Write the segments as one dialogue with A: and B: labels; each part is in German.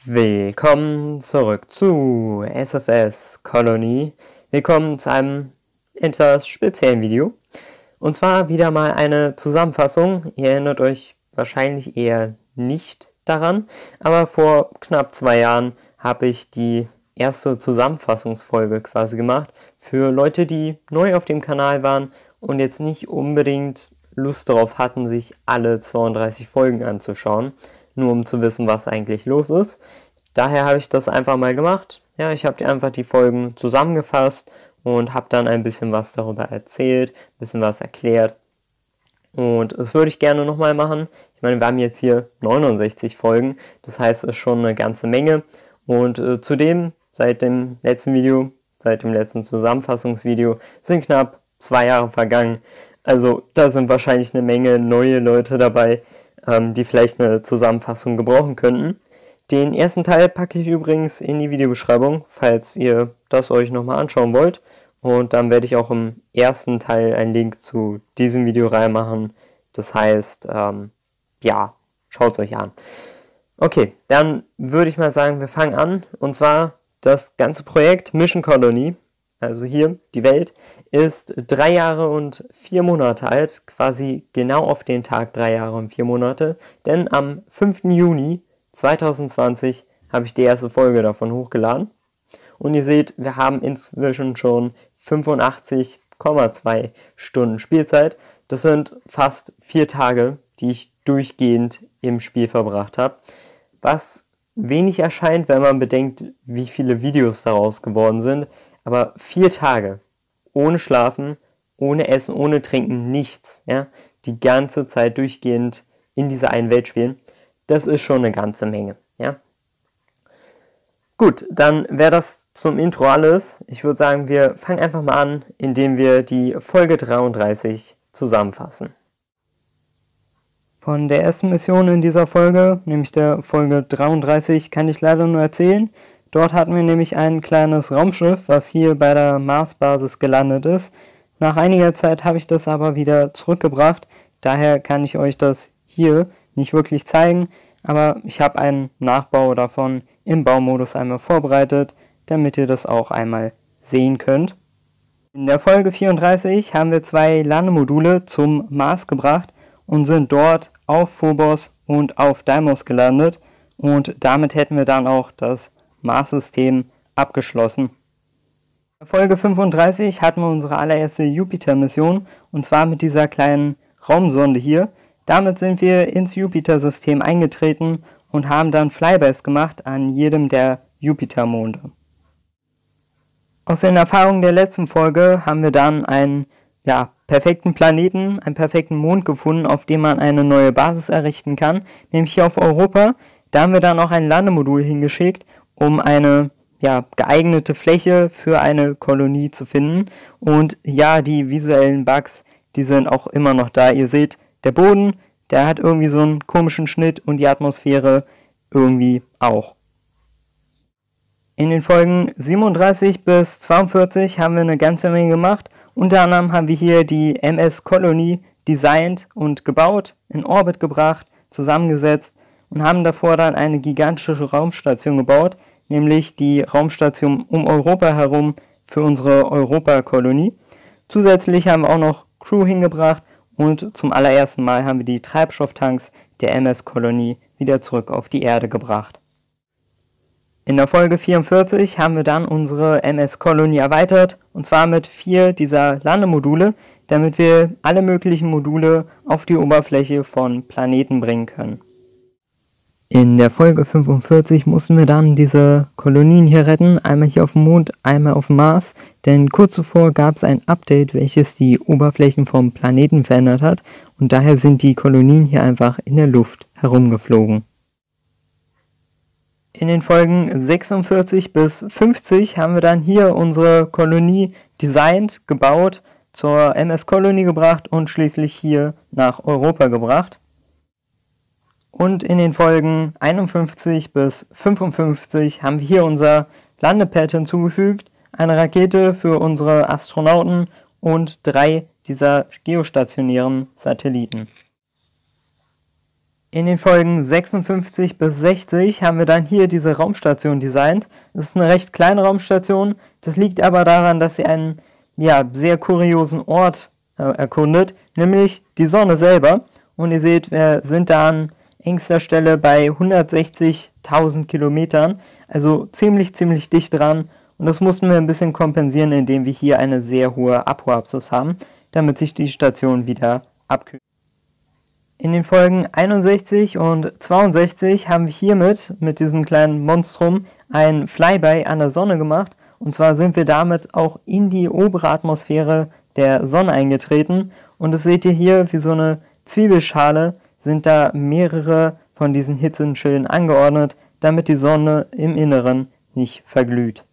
A: Willkommen zurück zu SFS Colony. Willkommen zu einem etwas speziellen Video. Und zwar wieder mal eine Zusammenfassung. Ihr erinnert euch wahrscheinlich eher nicht daran, aber vor knapp 2 Jahren habe ich die erste Zusammenfassungsfolge quasi gemacht für Leute, die neu auf dem Kanal waren und jetzt nicht unbedingt Lust darauf hatten, sich alle 32 Folgen anzuschauen, nur um zu wissen, was eigentlich los ist. Daher habe ich das einfach mal gemacht. Ja, ich habe einfach die Folgen zusammengefasst und habe dann ein bisschen was darüber erzählt, ein bisschen was erklärt. Und das würde ich gerne nochmal machen. Ich meine, wir haben jetzt hier 69 Folgen, das heißt, es ist schon eine ganze Menge. Und zudem, seit dem letzten Zusammenfassungsvideo, sind knapp 2 Jahre vergangen. Also da sind wahrscheinlich eine Menge neue Leute dabei, die vielleicht eine Zusammenfassung gebrauchen könnten. Den ersten Teil packe ich übrigens in die Videobeschreibung, falls ihr das euch nochmal anschauen wollt. Und dann werde ich auch im ersten Teil einen Link zu diesem Video reinmachen. Das heißt, ja, schaut es euch an. Okay, dann würde ich mal sagen, wir fangen an. Und zwar das ganze Projekt Mission Colony, also hier die Welt, ist 3 Jahre und 4 Monate alt, quasi genau auf den Tag 3 Jahre und 4 Monate, denn am 5. Juni 2020 habe ich die erste Folge davon hochgeladen. Und ihr seht, wir haben inzwischen schon 85,2 Stunden Spielzeit. Das sind fast 4 Tage, die ich durchgehend im Spiel verbracht habe. Was wenig erscheint, wenn man bedenkt, wie viele Videos daraus geworden sind. Aber 4 Tage ohne Schlafen, ohne Essen, ohne Trinken, nichts. Ja? Die ganze Zeit durchgehend in dieser einen Welt spielen. Das ist schon eine ganze Menge. Ja? Gut, dann wäre das zum Intro alles. Ich würde sagen, wir fangen einfach mal an, indem wir die Folge 33 zusammenfassen. Von der ersten Mission in dieser Folge, nämlich der Folge 33, kann ich leider nur erzählen. Dort hatten wir nämlich ein kleines Raumschiff, was hier bei der Marsbasis gelandet ist. Nach einiger Zeit habe ich das aber wieder zurückgebracht. Daher kann ich euch das hier nicht wirklich zeigen, aber ich habe einen Nachbau davon im Baumodus einmal vorbereitet, damit ihr das auch einmal sehen könnt. In der Folge 34 haben wir 2 Landemodule zum Mars gebracht und sind dort auf Phobos und auf Deimos gelandet und damit hätten wir dann auch das Mars-System abgeschlossen. In Folge 35 hatten wir unsere allererste Jupiter-Mission und zwar mit dieser kleinen Raumsonde hier. Damit sind wir ins Jupiter-System eingetreten und haben dann Flybys gemacht an jedem der Jupiter-Monde. Aus den Erfahrungen der letzten Folge haben wir dann einen perfekten Planeten, einen perfekten Mond gefunden, auf dem man eine neue Basis errichten kann, nämlich hier auf Europa. Da haben wir dann auch ein Landemodul hingeschickt, um eine geeignete Fläche für eine Kolonie zu finden. Und ja, die visuellen Bugs, die sind auch immer noch da. Ihr seht, der Boden, der hat irgendwie so einen komischen Schnitt und die Atmosphäre irgendwie auch. In den Folgen 37 bis 42 haben wir eine ganze Menge gemacht. Unter anderem haben wir hier die MS Colony designt und gebaut, in Orbit gebracht, zusammengesetzt und haben davor dann eine gigantische Raumstation gebaut, nämlich die Raumstation um Europa herum für unsere Europa-Kolonie. Zusätzlich haben wir auch noch Crew hingebracht und zum allerersten Mal haben wir die Treibstofftanks der MS Colony wieder zurück auf die Erde gebracht. In der Folge 44 haben wir dann unsere MS Colony erweitert und zwar mit 4 dieser Landemodule, damit wir alle möglichen Module auf die Oberfläche von Planeten bringen können. In der Folge 45 mussten wir dann diese Kolonien hier retten, einmal hier auf dem Mond, einmal auf dem Mars, denn kurz zuvor gab es ein Update, welches die Oberflächen vom Planeten verändert hat und daher sind die Kolonien hier einfach in der Luft herumgeflogen. In den Folgen 46 bis 50 haben wir dann hier unsere Kolonie designt, gebaut, zur MS Colony gebracht und schließlich hier nach Europa gebracht. Und in den Folgen 51 bis 55 haben wir hier unser Landepad hinzugefügt, eine Rakete für unsere Astronauten und 3 dieser geostationären Satelliten. In den Folgen 56 bis 60 haben wir dann hier diese Raumstation designt. Das ist eine recht kleine Raumstation, das liegt aber daran, dass sie einen sehr kuriosen Ort erkundet, nämlich die Sonne selber. Und ihr seht, wir sind da an engster Stelle bei 160.000 Kilometern, also ziemlich dicht dran. Und das mussten wir ein bisschen kompensieren, indem wir hier eine sehr hohe Apoapsis haben, damit sich die Station wieder abkühlt. In den Folgen 61 und 62 haben wir hiermit, mit diesem kleinen Monstrum, ein Flyby an der Sonne gemacht. Und zwar sind wir damit auch in die obere Atmosphäre der Sonne eingetreten. Und das seht ihr hier, wie so eine Zwiebelschale sind da mehrere von diesen Hitzeschilden angeordnet, damit die Sonne im Inneren nicht verglüht.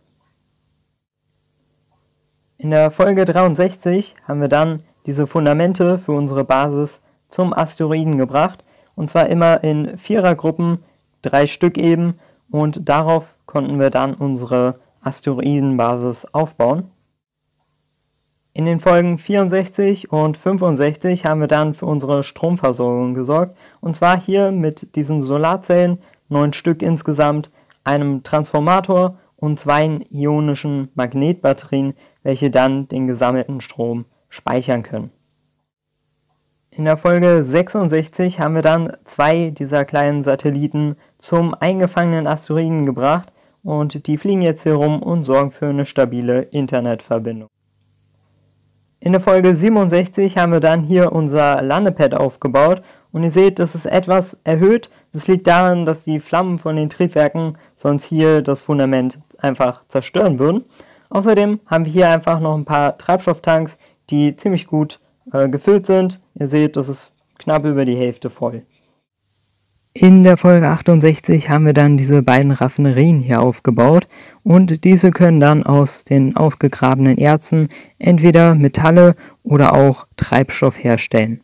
A: In der Folge 63 haben wir dann diese Fundamente für unsere Basis zum Asteroiden gebracht, und zwar immer in Vierergruppen, 3 Stück eben, und darauf konnten wir dann unsere Asteroidenbasis aufbauen. In den Folgen 64 und 65 haben wir dann für unsere Stromversorgung gesorgt, und zwar hier mit diesen Solarzellen, 9 Stück insgesamt, einem Transformator und 2 ionischen Magnetbatterien, welche dann den gesammelten Strom speichern können. In der Folge 66 haben wir dann 2 dieser kleinen Satelliten zum eingefangenen Asteroiden gebracht und die fliegen jetzt hier rum und sorgen für eine stabile Internetverbindung. In der Folge 67 haben wir dann hier unser Landepad aufgebaut und ihr seht, das ist etwas erhöht. Das liegt daran, dass die Flammen von den Triebwerken sonst hier das Fundament einfach zerstören würden. Außerdem haben wir hier einfach noch ein paar Treibstofftanks, die ziemlich gut gefüllt sind. Ihr seht, das ist knapp über die Hälfte voll. In der Folge 68 haben wir dann diese beiden Raffinerien hier aufgebaut und diese können dann aus den ausgegrabenen Erzen entweder Metalle oder auch Treibstoff herstellen.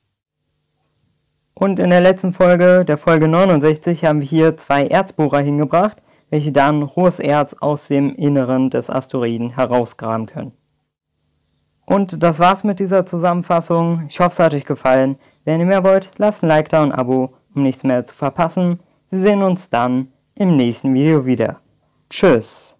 A: Und in der letzten Folge, der Folge 69, haben wir hier 2 Erzbohrer hingebracht, welche dann rohes Erz aus dem Inneren des Asteroiden herausgraben können. Und das war's mit dieser Zusammenfassung. Ich hoffe, es hat euch gefallen. Wenn ihr mehr wollt, lasst ein Like da und ein Abo, um nichts mehr zu verpassen. Wir sehen uns dann im nächsten Video wieder. Tschüss!